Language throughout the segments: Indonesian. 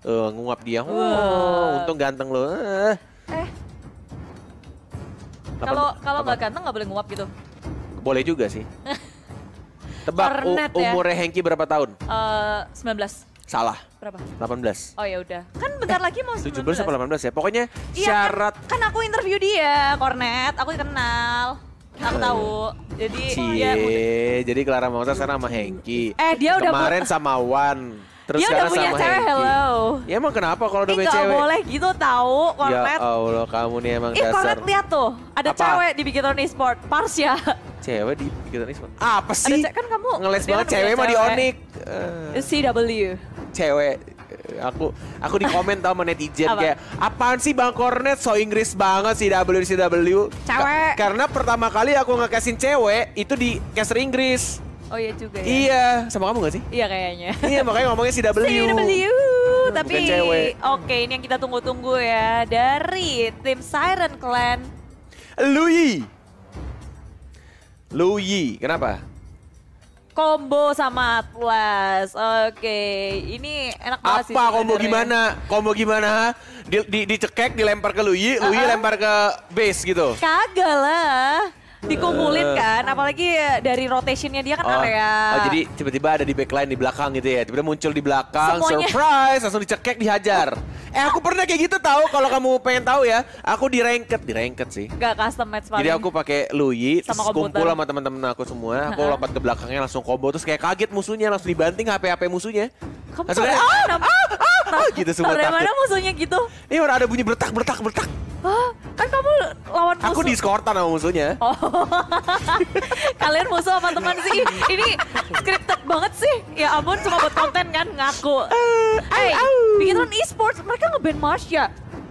Nguap dia. Untung ganteng lo. Kalau nggak ganteng nggak boleh nguap gitu. Boleh juga sih. Tebak umurnya Hengki berapa tahun? 19. Salah. Berapa? 18. Oh ya udah. Kan bentar lagi mau 19. 17 atau 18 ya? Pokoknya iya, syarat. Kan aku interview dia, Cornet. Aku kenal. Aku tahu. Jadi jadi Clara Monster sekarang sama Hengki. Dia udah kemarin sama Wan. Terus dia sekarang udah punya sama cewek, Hengki. hello. Ya emang kenapa kalau udah punya Nggak cewek? boleh gitu tahu, Cornet. Ya Allah, kamu nih emang dasar. Cornet lihat tuh, ada Apa? cewek di Bikiton Esport, Parsya. Cewek di Bikiton Esport? Apa sih? Kan kamu ngeles dia banget kan cewek punya mah di Onyx. CW. Cewek. Aku di komen tau sama netizen kayak apaan sih Bang Cornet so Inggris banget CW. Cewek. Karena pertama kali aku ngecasin cewek itu di caster Inggris. Oh iya juga ya. Iya, sama kamu gak sih? Iya kayaknya. Iya, makanya ngomongnya CW. Tapi bukan cewek. Oke, ini yang kita tunggu-tunggu ya dari tim Siren Clan. Luyi, kenapa? Combo sama Atlas. Oke, ini enak banget sih. Apa combo gimana? Dicekek, dilempar ke Luyi lempar ke base gitu. Kagak lah. Dikumpulin kan, apalagi dari rotationnya dia kan area. Jadi tiba-tiba ada di backline di belakang gitu ya. Tiba-tiba muncul di belakang, semuanya. Surprise, langsung dicekek, dihajar. Aku pernah kayak gitu tahu. Kalau kamu pengen tahu ya, aku di ranked sih. Gak custom match paling. Jadi aku pakai Luyi, terus sama kumpul sama teman-teman aku semua. Aku lompat ke belakangnya langsung combo, terus kayak kaget musuhnya, langsung dibanting HP musuhnya. Kamu langsung kayak gitu semua dari takut. mana musuhnya gitu? Ini udah ada bunyi bertak. Kan kamu lawan musuh. Aku diskortan sama musuhnya. Oh. Kalian musuh apa teman sih? Ini scripted banget sih. Ya ampun, cuma buat konten kan ngaku. Bikiton Esports mereka nge-ban Marsya.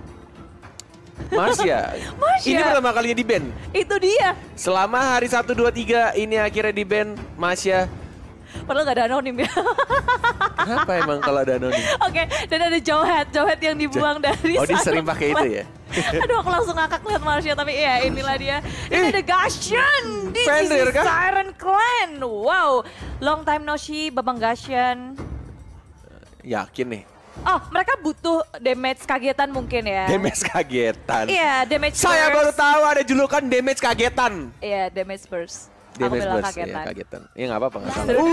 Marsya. Ini pertama kalinya di ban. Itu dia. Selama hari 1, 2, 3 ini akhirnya di ban Marsya. Padahal gak ada anonim ya. Kenapa emang kalau ada anonim? Oke, dan ada Jowhead yang dibuang dari dia sering pakai itu ya? Aduh, aku langsung ngakak lihat Marsya, tapi ya inilah dia. Ini ada Gashan di Fender, sisi Siren Clan. Wow, long time no see, Babang Gashan. Yakin nih. Oh, mereka butuh damage kagetan mungkin ya. Damage kagetan. Iya, damage Saya burst. baru tahu ada julukan damage kagetan. Iya, damage burst. Damage bilang burst, kagetan. ya kagetan. Ya nggak apa-apa, nggak salah. Seru.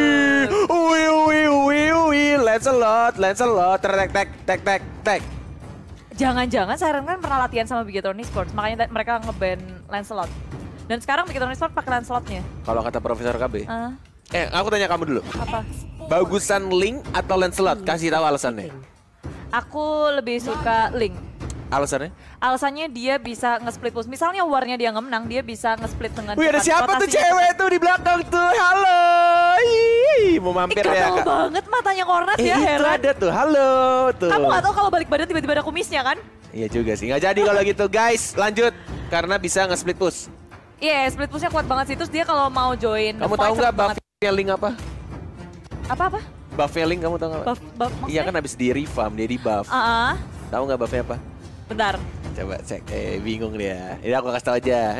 Wih, Lancelot, tek. Jangan-jangan Siren kan pernah latihan sama Bikiton Esports, makanya mereka nge-ban Lancelot. Dan sekarang Bikiton Esports pakai Lancelotnya. Kalau kata Profesor KB. Aku tanya kamu dulu. Apa? Bagusan Link atau Lancelot? Kasih tahu alasannya. Aku lebih suka Link. Alasannya? Alasannya dia bisa nge-split push. Misalnya warnya dia nge-menang, dia bisa nge-split dengan Wih, ada siapa tuh rotasinya cewek tuh di belakang tuh? Halo. Mau mampir ya, Gatel Kak? banget matanya Cornet ya, itu heran. ada tuh. Halo tuh. Kamu gak tahu kalau balik badan tiba-tiba ada kumisnya kan? Iya juga sih. Nggak jadi kalau gitu, guys. Lanjut. Karena bisa nge-split push. Iya, split pushnya kuat banget sih. Terus dia kalau mau join Kamu tahu nggak buffnya Link apa? Apa? Buffnya Link kamu tahu nggak? Buff Iya kan habis di refarm, dia di buff. Tahu nggak buffnya apa? Bentar. Coba cek, bingung dia. Ini aku kasih tau aja.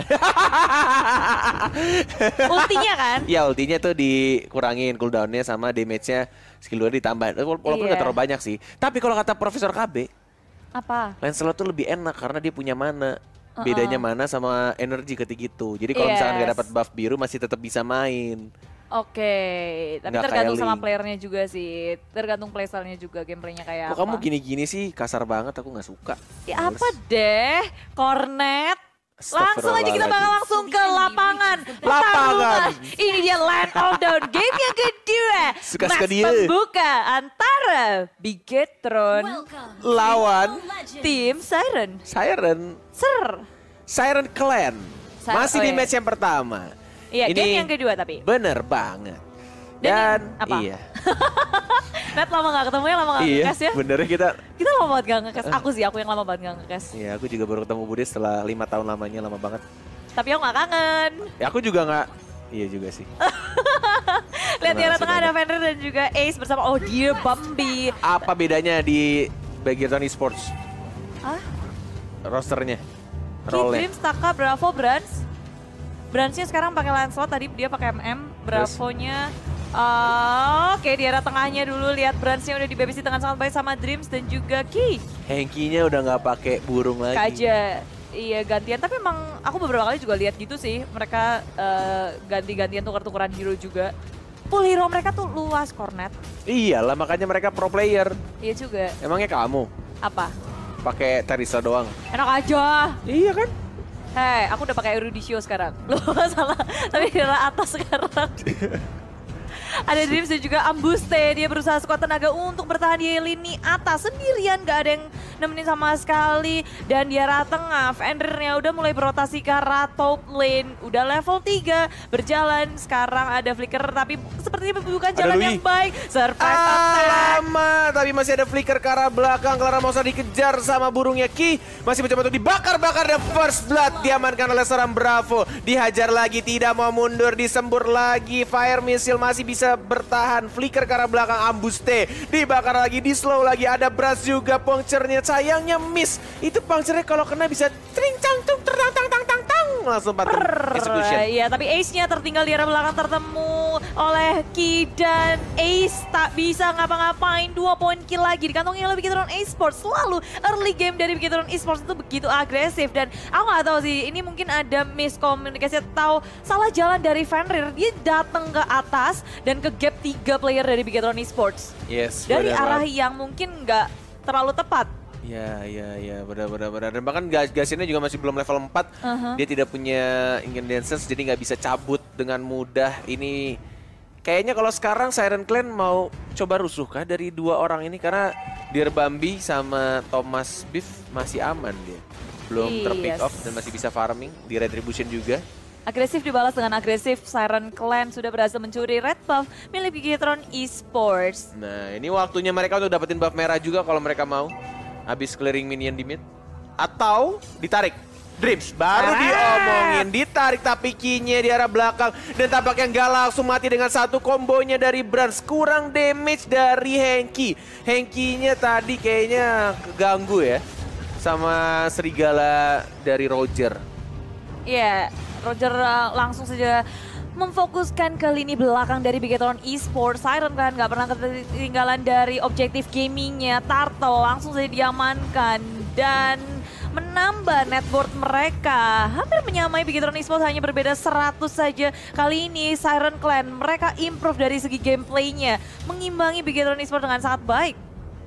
Ultinya kan? Iya, ultinya tuh dikurangin cooldownnya sama damage-nya skill 2 ditambah. Walaupun nggak terlalu banyak sih. Tapi kalau kata Profesor KB, apa? Lancelot tuh lebih enak karena dia punya mana. Bedanya mana sama energi ketika gitu. Jadi kalau misalkan nggak dapat buff biru masih tetap bisa main. Oke, tapi Nggak tergantung kayak sama Link. playernya juga sih. Tergantung playstyle-nya juga, gameplaynya kayak Kok apa. kamu gini-gini sih kasar banget, aku nggak suka. Ya apa deh, Cornet. Langsung aja kita bakal langsung ke lapangan. Lapangan. Ini dia Land of Dawn, game yang kedua. Suka-suka Match dia. pembuka antara Bigetron Lawan tim Siren. Siren Clan. Masih di match yang pertama. Iya, game yang kedua tapi. Bener banget. Dan apa? Iya. Net lama gak ketemu ya, lama gak nge-cast ya. Bener kita lama banget gak nge-cast. Aku yang lama banget gak nge-cast. Iya, aku juga baru ketemu Bude setelah 5 tahun lamanya, lama banget. Tapi aku gak kangen. Ya aku juga gak, iya juga sih. Lihat di arah tengah ada Fender dan juga Ace bersama Dear Bambi. Apa bedanya di Bikiton Esports? Rosternya, role-nya. Dreams, Taka, Bravo, Brands. Brandsnya sekarang pakai Lancelot, tadi dia pakai MM. Bravonya Oke, di arah tengahnya dulu lihat Brands-nya udah dibebasi dengan sangat baik sama Dreams dan juga Ki. Henki-nya udah nggak pakai burung lagi. Kaja. Iya gantian, tapi emang aku beberapa kali juga lihat gitu sih. Mereka ganti-gantian tukar-tukaran hero juga. Pool hero mereka tuh luas, Cornet. Iyalah, makanya mereka pro player. Iya juga. Emangnya kamu Apa? pakai Tarisa doang? Enak aja. Iya kan? Hei, aku udah pakai Eruditio sekarang. Loh, salah. Tapi di arah atas sekarang. Ada Dreams dan juga Ambuste, dia berusaha sekuat tenaga untuk bertahan di lini atas sendirian, gak ada yang nemenin sama sekali. Dan di arah tengah, Fenrirnya udah mulai berotasi ke arah top lane, udah level 3 berjalan. Sekarang ada Flicker tapi sepertinya bukan jalan yang baik. Surprise attack. Tapi masih ada Flicker ke arah belakang. Clara Mosa dikejar sama burungnya Ki, masih mencoba untuk dibakar-bakar dan first blood diamankan oleh seorang Bravo. Dihajar lagi, tidak mau mundur, disembur lagi. Fire missile masih bisa bertahan. Flicker ke arah belakang, Ambuste dibakar lagi, di slow lagi. Ada Brass juga, puncture-nya sayangnya miss. Itu puncture-nya kalau kena bisa tring cang tung tang tang tang tang tang langsung patung execution. Iya, tapi Ace-nya tertinggal di arah belakang, tertemu oleh Ki dan Ace tak bisa ngapa-ngapain. 2 poin kill lagi dikantongin oleh Bigetron Esports. Selalu early game dari Bigetron Esports itu begitu agresif, dan aku nggak tahu sih, ini mungkin ada miskomunikasi atau salah jalan dari Fenrir. Dia datang ke atas dan ke gap 3 player dari Bigetron Esports. Yes, dari benar arah banget. yang mungkin nggak terlalu tepat. Ya, benar. Dan bahkan Gasinnya juga masih belum level 4. Dia tidak punya Incantations, jadi nggak bisa cabut dengan mudah. Ini kayaknya kalau sekarang Siren Clan mau coba rusuh kah dari 2 orang ini? Karena Dear Bambi sama Thomas Beef masih aman dia. Belum terpick off dan masih bisa farming. Di Retribution juga. Agresif dibalas dengan agresif, Siren Clan sudah berhasil mencuri red buff milik Bigetron Esports. Nah, ini waktunya mereka untuk dapetin buff merah juga kalau mereka mau. Habis clearing minion di mid. Atau ditarik. Dreams baru diomongin, ditarik tapi Ki-nya di arah belakang. Dan tampaknya nggak langsung mati dengan satu kombonya dari Brands. Kurang damage dari Henki. Henki-nya tadi kayaknya keganggu ya sama serigala dari Roger. Iya, Roger langsung saja memfokuskan ke lini belakang dari Bigetron Esports. Siren kan nggak pernah ketinggalan dari objektif gamingnya. Turtle langsung saja diamankan dan menambah net worth mereka. Hampir menyamai Bigetron Esports, hanya berbeda 100 saja. Kali ini Siren Clan mereka improve dari segi gameplaynya, mengimbangi Bigetron Esports dengan sangat baik.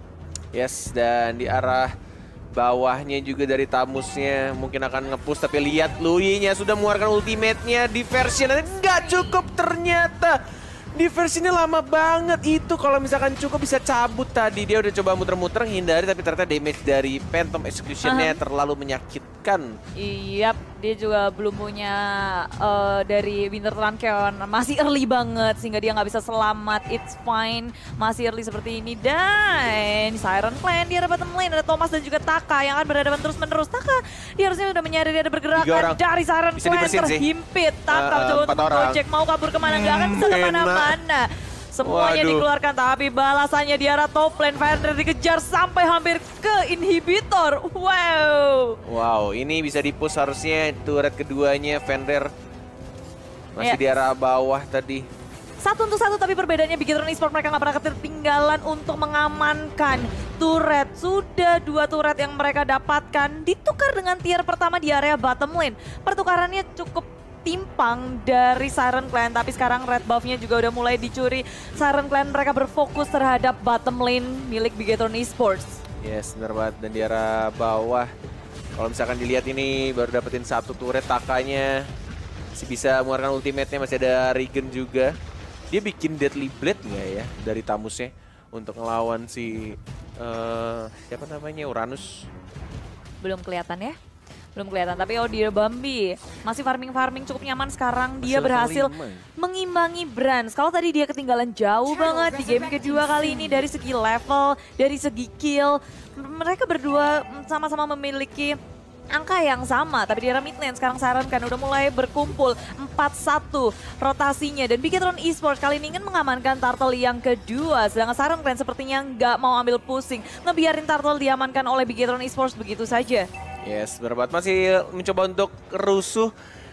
Yes, dan di arah bawahnya juga dari Tamusnya mungkin akan nge-push, tapi lihat Lui-nya sudah mengeluarkan ultimate-nya. Diversion nggak cukup ternyata. Diversionnya lama banget itu, kalau misalkan cukup bisa cabut tadi. Dia udah coba muter-muter hindari, tapi ternyata damage dari Phantom Execution-nya terlalu menyakitkan. Iya, dia juga belum punya dari Winter Trankeon, masih early banget sehingga dia nggak bisa selamat. It's fine, masih early seperti ini. Dan Siren Clan di arah bottom lane ada Thomas dan juga Taka yang akan berhadapan terus-menerus. Taka dia harusnya udah menyadari ada pergerakan dari Siren Clan, terhimpit. Taka coba untuk project mau kabur kemana, nggak akan bisa kemana-mana. Semuanya dikeluarkan, tapi balasannya di arah top lane. Fenrir dikejar sampai hampir ke inhibitor. Wow, ini bisa di-push harusnya turret keduanya. Fenrir masih di arah bawah tadi. 1-1, tapi perbedaannya Bigetron Esports mereka nggak pernah ketinggalan untuk mengamankan turret. Sudah 2 turret yang mereka dapatkan ditukar dengan tier pertama di area bottom lane. Pertukarannya cukup timpang dari Siren Clan, tapi sekarang red buff-nya juga udah mulai dicuri. Siren Clan mereka berfokus terhadap bottom lane milik Bigetron Esports. Yes, benar banget. Dan di arah bawah, kalau misalkan dilihat ini baru dapetin 1 turret. Takanya masih bisa mengeluarkan ultimate-nya, masih ada Regen juga. Dia bikin Deadly Blade nggak ya dari Tamusnya untuk ngelawan si siapa namanya, Uranus? Belum kelihatan ya? Belum kelihatan, tapi Dear Bambi masih farming cukup nyaman sekarang. Dia berhasil mengimbangi Brands. Kalau tadi dia ketinggalan jauh banget di game kedua, kali ini dari segi level, dari segi kill, mereka berdua sama-sama memiliki angka yang sama. Tapi di arah mid lane sekarang Siren kan udah mulai berkumpul 4-1 rotasinya. Dan Bigetron Esports kali ini ingin mengamankan Turtle yang kedua. Sedangkan Siren Clan sepertinya nggak mau ambil pusing, ngebiarin Turtle diamankan oleh Bigetron Esports begitu saja. Yes, berbat masih mencoba untuk rusuh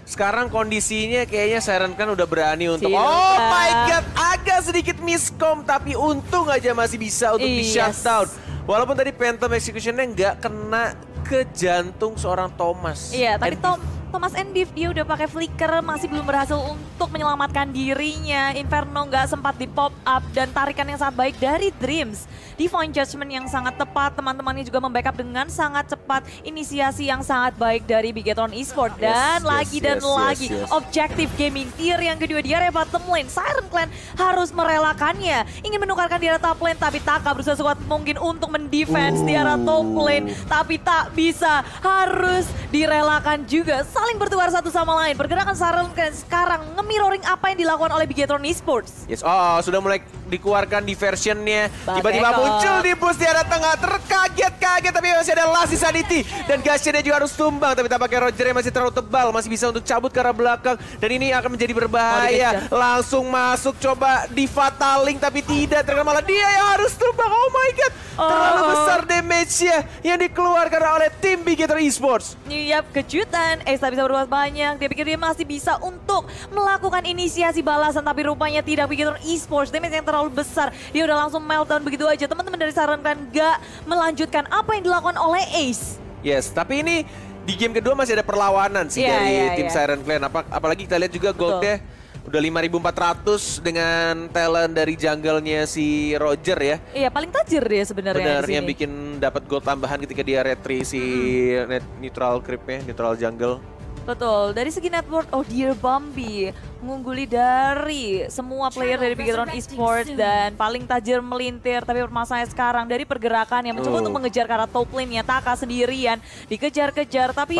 Sekarang kondisinya kayaknya Siren Clan udah berani untuk Silva. oh my god, agak sedikit miskom tapi untung aja masih bisa untuk di shutdown. Walaupun tadi Phantom Execution-nya nggak kena ke jantung seorang Thomas. Iya, tapi Thomas Endiv dia udah pakai flicker, masih belum berhasil untuk menyelamatkan dirinya. Inferno nggak sempat di pop up dan tarikan yang sangat baik dari Dreams. Divine Judgment yang sangat tepat, teman-temannya juga membackup dengan sangat cepat. Inisiasi yang sangat baik dari Bigetron Esports. Dan lagi Objective Gaming tier yang kedua di area bottom lane. Siren Clan harus merelakannya. Ingin menukarkan di area top lane, tapi Taka berusaha sekuat mungkin untuk mendefense di area top lane. Tapi tak bisa, harus direlakan juga. Saling bertukar satu sama lain. Pergerakan Siren Clan sekarang nge-mirroring apa yang dilakukan oleh Bigetron Esports. Yes, sudah mulai dikeluarkan diversionnya. Tiba-tiba muncul di bus di arah tengah, terkaget-kaget tapi masih ada Lassie Sanity. Dan Gashennya juga harus tumbang, tapi tampaknya Roger yang masih terlalu tebal, masih bisa untuk cabut ke arah belakang. Dan ini akan menjadi berbahaya. Langsung masuk, coba di Fataling, tapi tidak, terkena malah dia yang harus tumbang. Oh my god, terlalu besar damage-nya yang dikeluarkan oleh tim Bigetron Esports. Yap, kejutan. Tak bisa berbuat banyak, dia pikir dia masih bisa untuk melakukan inisiasi balasan, tapi rupanya tidak. Bigetron Esports, damage yang terlalu besar. Dia udah langsung meltdown begitu aja. Teman-teman dari Siren Clan gak melanjutkan apa yang dilakukan oleh Ace. Yes, tapi ini di game kedua masih ada perlawanan sih dari tim Siren Clan. Apalagi kita lihat juga goldnya udah 5.400 dengan talent dari jungle-nya si Roger ya. Iya, paling tajir dia sebenarnya. Benar, yang bikin dapat gold tambahan ketika dia retry si neutral creep-nya, neutral jungle. Betul, dari segi network, Dear Bambi mengungguli dari semua player dari Bigetron Esports dan paling tajir melintir. Tapi permasalahannya sekarang dari pergerakan yang mencoba untuk mengejar ke arah top lane-nya. Taka sendirian dikejar-kejar, tapi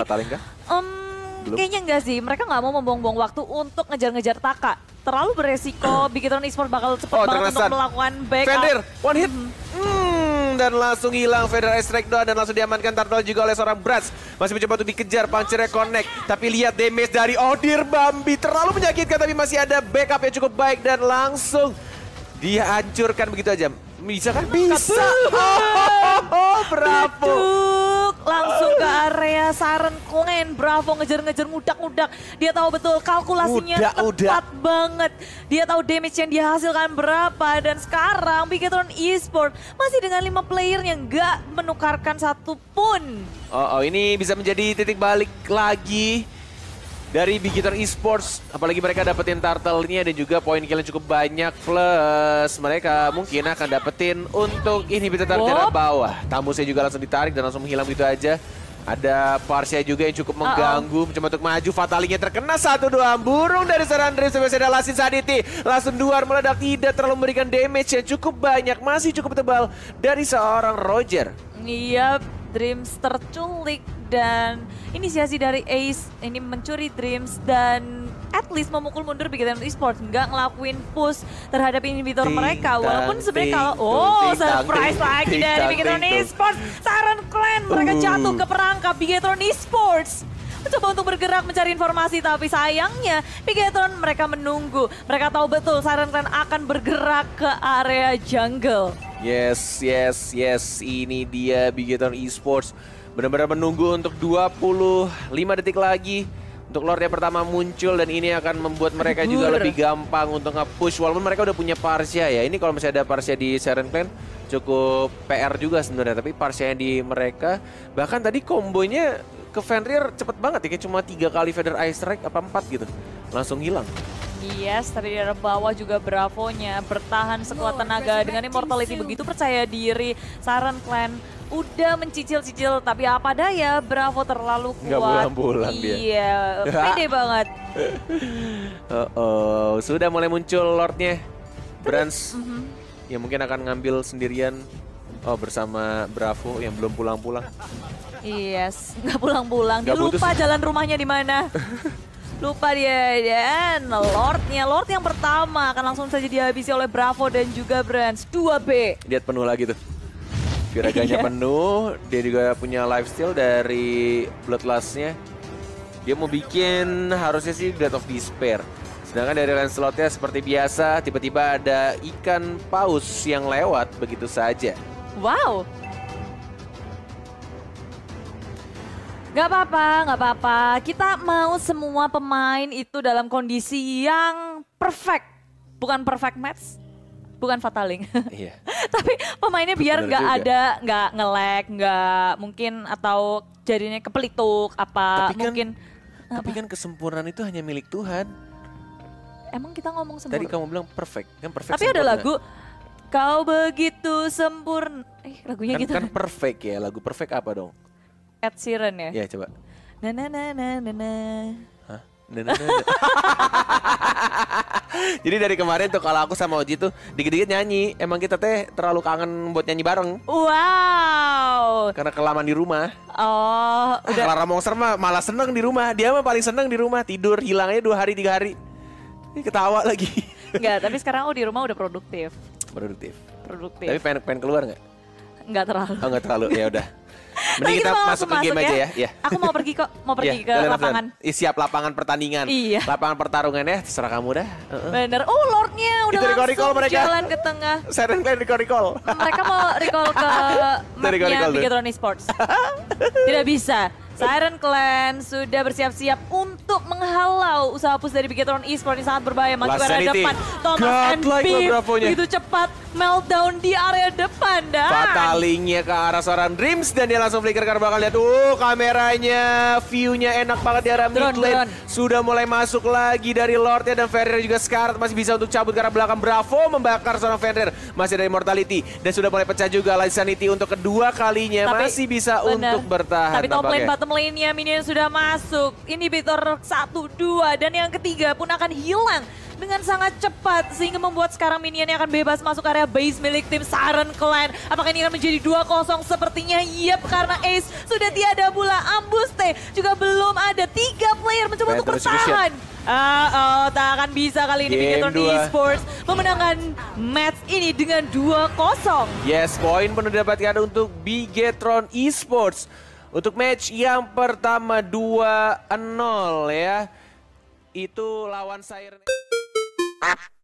kayaknya enggak sih, mereka nggak mau membuang-buang waktu untuk ngejar-ngejar Taka. Terlalu beresiko, Bigetron Esports bakal cepet banget untuk melakukan backup. Fender, one hit. Dan langsung hilang Feder Strike doang dan langsung diamankan Turtle juga oleh seorang Brats. Masih mencoba untuk dikejar, punchernya connect. Tapi lihat damage dari Dear Bambi terlalu menyakitkan, tapi masih ada backup yang cukup baik dan langsung dia hancurkan begitu aja. Bisa kan? Bisa. Bravo. Langsung ke area Siren Clan. Bravo ngejar-ngejar ngudak-ngudak. Dia tahu betul kalkulasinya tepat banget. Dia tahu damage yang dia hasilkan berapa. Dan sekarang Bigetron Esports masih dengan 5 player yang gak menukarkan satupun. Ini bisa menjadi titik balik lagi dari Bigetron Esports. Apalagi mereka dapetin turtle-nya dan juga poin kill yang cukup banyak. Plus mereka mungkin akan dapetin untuk inhibitor dari bawah. Tamusnya juga langsung ditarik dan langsung menghilang begitu aja. Ada Parsia juga yang cukup mengganggu. Mencoba untuk maju, Fatalingnya terkena 1-2. Burung dari serangan Dreams, sampai ada Lassie Sanity. Langsung duar meledak, tidak terlalu memberikan damage yang cukup banyak. Masih cukup tebal dari seorang Roger. Iya, Dreams terculik dan inisiasi dari Ace ini mencuri Dreams dan at least memukul mundur Bigetron Esports, nggak ngelakuin push terhadap inhibitor mereka. Walaupun sebenarnya kalau surprise lagi dari Bigetron Esports, Siren Clan mereka jatuh ke perangkap Bigetron Esports. Mencoba untuk bergerak mencari informasi, tapi sayangnya Bigetron mereka menunggu. Mereka tahu betul Siren Clan akan bergerak ke area jungle. Yes. Ini dia Bigetron Esports. Benar-benar menunggu untuk 25 detik lagi untuk Lord yang pertama muncul, dan ini akan membuat mereka juga lebih gampang untuk nge-push. Walaupun mereka udah punya Parsia ya. Ini kalau misalnya ada Parsia di Siren Clan cukup PR juga sebenarnya. Tapi Parsia di mereka, bahkan tadi kombonya ke Fenrir cepet banget ya. Kayak cuma 3 kali Feather Ice Strike apa 4 gitu. Langsung hilang. Yes, tapi di bawah juga Bravo-nya bertahan sekuat tenaga dengan immortality begitu percaya diri. Siren Clan udah mencicil-cicil, tapi apa daya Bravo terlalu kuat. Nggak pulang-pulang dia. Iya, pede banget. Sudah mulai muncul Lordnya. Brans yang mungkin akan ngambil sendirian bersama Bravo yang belum pulang-pulang. Yes, nggak pulang-pulang. Dia lupa jalan rumahnya di mana. Lupa dia, dan Lord yang pertama akan langsung saja dihabisi oleh Bravo dan juga Brans. 2B. Lihat penuh lagi tuh. Viraganya penuh, dia juga punya lifesteal dari Bloodlust-nya. Dia mau bikin harusnya sih Death of Despair. Sedangkan dari Lancelot-nya seperti biasa, tiba-tiba ada ikan paus yang lewat begitu saja. Wow. Gak apa-apa, gak apa-apa. Kita mau semua pemain itu dalam kondisi yang perfect. Bukan perfect match, bukan fataling. Iya. Tapi pemainnya biar Bener nggak juga. ada, nggak nge-lag, nggak mungkin atau jadinya kepelituk apa Tapi kan- mungkin. Tapi kan kesempurnaan itu hanya milik Tuhan. Emang kita ngomong Tadi sempurna. kamu bilang perfect, kan perfect. Tapi ada sempurna. lagu Kau Begitu Sempurna. Lagunya Kan, gitu. kan perfect ya, lagu perfect apa dong? Ed Sheeran ya. Ya coba. Na na na na na na. Hah? Nah. Jadi dari kemarin tuh kalau aku sama Oji tuh dikit-dikit nyanyi. Emang kita teh terlalu kangen buat nyanyi bareng. Wow. Karena kelamaan di rumah. Oh, udah. Clara Monster mah malah seneng di rumah. Dia mah paling seneng di rumah. Tidur hilangnya 2 hari 3 hari. Ini ketawa lagi. Enggak, tapi sekarang aku di rumah udah produktif. Produktif. Produktif. Tapi pengen keluar nggak? Enggak terlalu. Oh nggak terlalu. Ya udah. Tapi Mending kita mau masuk ke game aja ya. Iya. Aku mau pergi kok, mau pergi Iya, ke jalan, lapangan. jalan. Siap lapangan pertandingan. Iya. Lapangan pertarungan ya, terserah kamu dah. Bener. Oh, Lordnya udah Itu recall langsung mereka. jalan ke tengah. Siren Clan recall. Mereka mau recall ke mapnya recall tuh. Bigetron Esports. Tidak bisa. Siren Clan sudah bersiap-siap untuk menghalau usaha push dari Bigetron Esports yang sangat berbahaya. Masuk ke area Sanity. depan. Thomas and Godlike loh Beef Bravonya. begitu cepat meltdown di area depan. Dan Fatalingnya ke arah seorang Dreams dan dia langsung flicker karena bakal lihat kameranya, view-nya enak banget di arah mid Drone, lane. drone. Sudah mulai masuk lagi dari Lordnya dan Fenrir juga Scarlet masih bisa untuk cabut ke arah belakang. Bravo membakar seorang Fenrir masih dari Mortality dan sudah mulai pecah juga Light Sanity untuk kedua kalinya Tapi, masih bisa bener. untuk bertahan. Tapi top lane, nampaknya. bottom lane-nya minion sudah masuk. Inhibitor 1, 2 dan yang ketiga pun akan hilang dengan sangat cepat sehingga membuat sekarang minionnya akan bebas masuk area base milik tim Siren Clan. Apakah ini akan menjadi 2-0? Sepertinya yep, karena Ace sudah tiada pula. Ambuste juga belum ada. 3 player mencoba untuk Better execution. bertahan. Tak akan bisa kali ini Game Bigetron 2. Esports memenangkan match ini dengan 2-0. Yes, poin penuh didapatkan untuk Bigetron Esports. Untuk match yang pertama 2-0 ya. Itu lawan Siren.